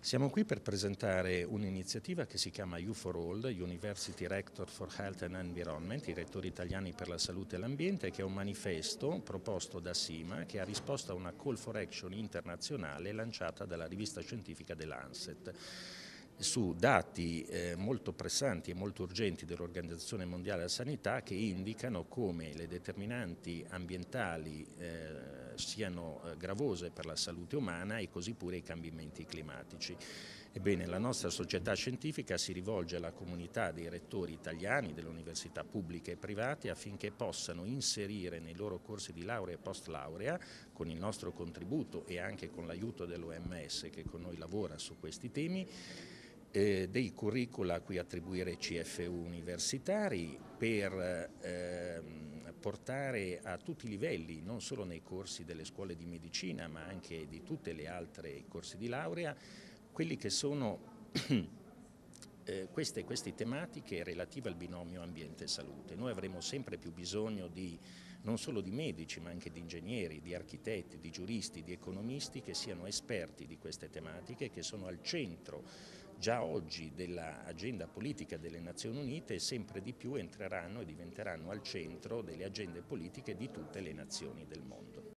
Siamo qui per presentare un'iniziativa che si chiama U4All, University Rector for Health and Environment, i rettori italiani per la salute e l'ambiente, che è un manifesto proposto da SIMA che ha risposto a una call for action internazionale lanciata dalla rivista scientifica The Lancet su dati molto pressanti e molto urgenti dell'Organizzazione Mondiale della Sanità che indicano come le determinanti ambientali siano gravose per la salute umana e così pure i cambiamenti climatici. Ebbene, la nostra società scientifica si rivolge alla comunità dei rettori italiani delle università pubbliche e private affinché possano inserire nei loro corsi di laurea e post laurea, con il nostro contributo e anche con l'aiuto dell'OMS che con noi lavora su questi temi, dei curricula a cui attribuire CFU universitari per portare a tutti i livelli, non solo nei corsi delle scuole di medicina ma anche di tutte le altre corsi di laurea, quelli che sono queste tematiche relative al binomio ambiente e salute. Noi avremo sempre più bisogno non solo di medici ma anche di ingegneri, di architetti, di giuristi, di economisti che siano esperti di queste tematiche, che sono al centro già oggi dell'agenda politica delle Nazioni Unite e sempre di più entreranno e diventeranno al centro delle agende politiche di tutte le nazioni del mondo.